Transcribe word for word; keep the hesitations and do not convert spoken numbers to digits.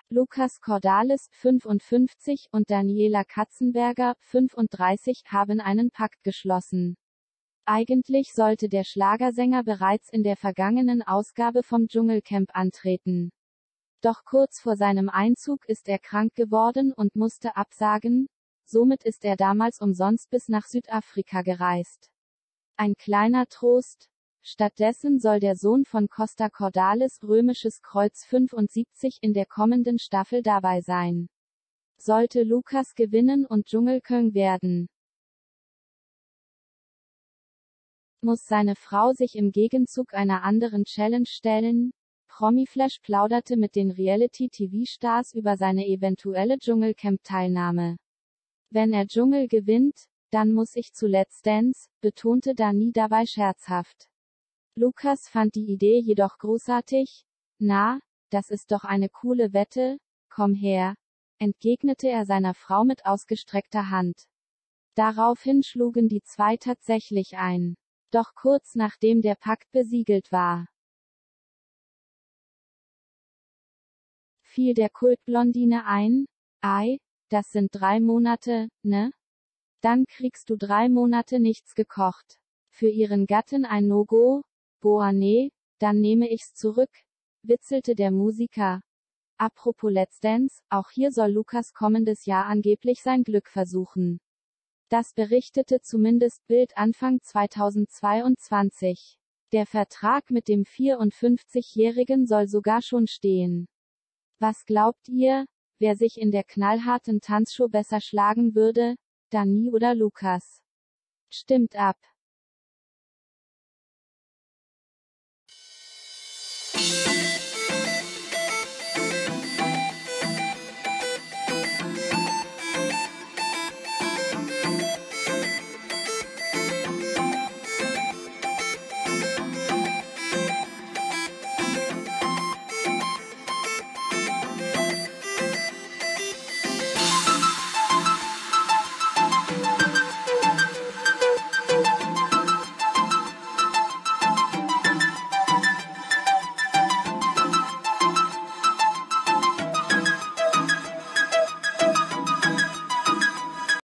Lucas Cordalis, fünfundfünfzig, und Daniela Katzenberger, fünfunddreißig, haben einen Pakt geschlossen. Eigentlich sollte der Schlagersänger bereits in der vergangenen Ausgabe vom Dschungelcamp antreten. Doch kurz vor seinem Einzug ist er krank geworden und musste absagen, somit ist er damals umsonst bis nach Südafrika gereist. Ein kleiner Trost: Stattdessen soll der Sohn von Costa Cordalis, Römisches Kreuz fünfundsiebzig, in der kommenden Staffel dabei sein. Sollte Lucas gewinnen und Dschungelkönig werden, muss seine Frau sich im Gegenzug einer anderen Challenge stellen. Promiflash plauderte mit den Reality-T V-Stars über seine eventuelle Dschungelcamp-Teilnahme. Wenn er Dschungel gewinnt, dann muss ich zu Let's Dance, betonte Dani dabei scherzhaft. Lucas fand die Idee jedoch großartig. Na, das ist doch eine coole Wette, komm her, entgegnete er seiner Frau mit ausgestreckter Hand. Daraufhin schlugen die zwei tatsächlich ein. Doch kurz nachdem der Pakt besiegelt war, fiel der Kultblondine ein: Ei, das sind drei Monate, ne? Dann kriegst du drei Monate nichts gekocht. Für ihren Gatten ein No-Go? Boah nee, dann nehme ich's zurück, witzelte der Musiker. Apropos Let's Dance, auch hier soll Lucas kommendes Jahr angeblich sein Glück versuchen. Das berichtete zumindest Bild Anfang zweitausendzweiundzwanzig. Der Vertrag mit dem vierundfünfzigjährigen soll sogar schon stehen. Was glaubt ihr, wer sich in der knallharten Tanzshow besser schlagen würde, Dani oder Lucas? Stimmt ab!